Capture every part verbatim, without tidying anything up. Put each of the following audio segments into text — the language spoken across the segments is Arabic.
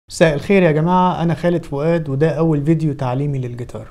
مساء الخير يا جماعة، أنا خالد فؤاد وده أول فيديو تعليمي للجيتار.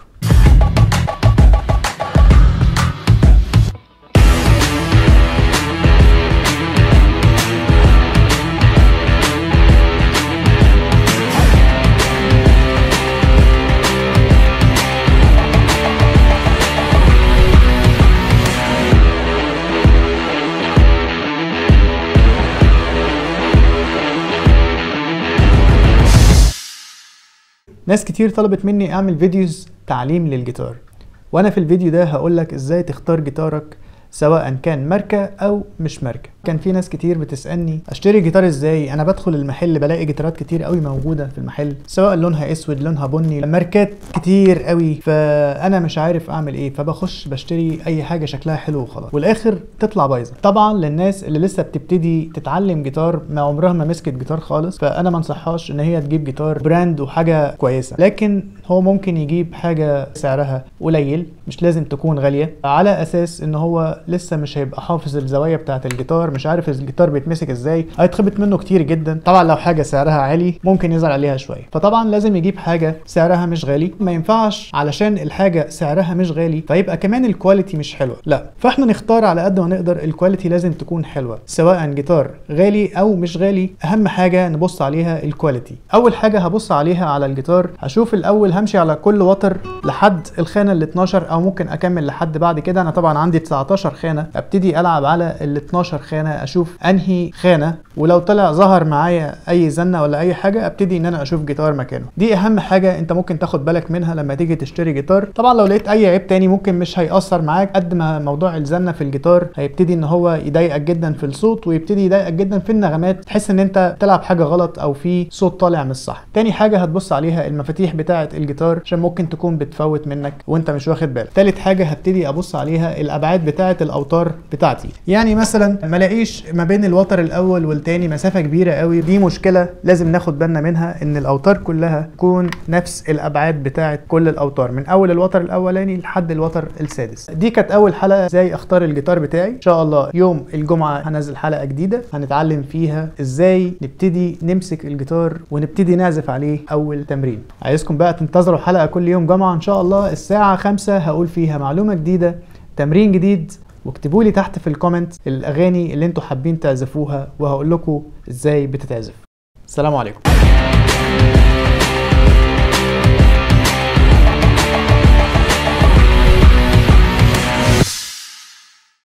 ناس كتير طلبت مني اعمل فيديوز تعليم للجيتار، وانا في الفيديو ده هقولك ازاي تختار جيتارك سواء كان ماركة او مش ماركة. كان في ناس كتير بتسألني اشتري جيتار ازاي. انا بدخل المحل بلاقي جيتارات كتير قوي موجودة في المحل، سواء لونها اسود لونها بني، ماركات كتير قوي، فانا مش عارف اعمل ايه، فبخش بشتري اي حاجة شكلها حلو وخلاص، والاخر تطلع بايظة. طبعا للناس اللي لسه بتبتدي تتعلم جيتار، ما عمرها ما مسكت جيتار خالص، فانا ما انصحهاش ان هي تجيب جيتار براند وحاجة كويسة، لكن هو ممكن يجيب حاجة سعرها قليل، مش لازم تكون غالية، على اساس ان هو لسه مش هيبقى حافظ الزوايا بتاعة الجيتار، مش عارف الجيتار بيتمسك ازاي، هيتخبط منه كتير جدا. طبعا لو حاجة سعرها عالي ممكن يزعل عليها شوية، فطبعا لازم يجيب حاجة سعرها مش غالي. ما ينفعش علشان الحاجة سعرها مش غالي فيبقى كمان الكواليتي مش حلوة، لا، فاحنا نختار على قد ما نقدر. الكواليتي لازم تكون حلوة سواء جيتار غالي او مش غالي، اهم حاجة نبص عليها الكواليتي. اول حاجة هبص عليها على الجيتار، هشوف الاول همشي على كل وتر لحد الخانة ال اتناشر، او ممكن اكمل لحد بعد كده. انا طبعا عندي تسعتاشر خانة، ابتدي العب على ال اتناشر خانة، اشوف انهي خانة، ولو طلع ظهر معايا اي زنة ولا اي حاجة ابتدي ان انا اشوف جيتار مكانه. دي اهم حاجة انت ممكن تاخد بالك منها لما تيجي تشتري جيتار. طبعا لو لقيت اي عيب تاني ممكن مش هيأثر معاك قد ما موضوع الزنة في الجيتار هيبتدي ان هو يضايقك جدا في الصوت، ويبتدي يضايقك جدا في النغمات، تحس ان انت بتلعب حاجة غلط او في صوت طالع مش صح. تاني حاجة هتبص عليها المفاتيح بتاعة الجيتار، عشان ممكن تكون بتفوت منك وانت مش واخد بالك. تالت حاجة هبتدي ابص عليها الابعاد بتاعة الاوتار بتاعتي، يعني مثلا ما الاقيش ما بين الوتر الاول والتاني مسافة كبيرة قوي، دي مشكلة لازم ناخد بالنا منها، ان الاوتار كلها تكون نفس الابعاد بتاعة كل الاوتار من اول الوتر الاولاني لحد الوتر السادس. دي كانت اول حلقة ازاي اختار الجيتار بتاعي. ان شاء الله يوم الجمعة هنزل حلقة جديدة هنتعلم فيها ازاي نبتدي نمسك الجيتار ونبتدي نعزف عليه اول تمرين. عايزكم بقى تنتظروا حلقة كل يوم جمعة ان شاء الله الساعة خمسة، هقول فيها معلومة جديدة، تمرين جديد، واكتبوا لي تحت في الكومنت الاغاني اللي انتوا حابين تعزفوها وهقول لكم ازاي بتتعزف. السلام عليكم.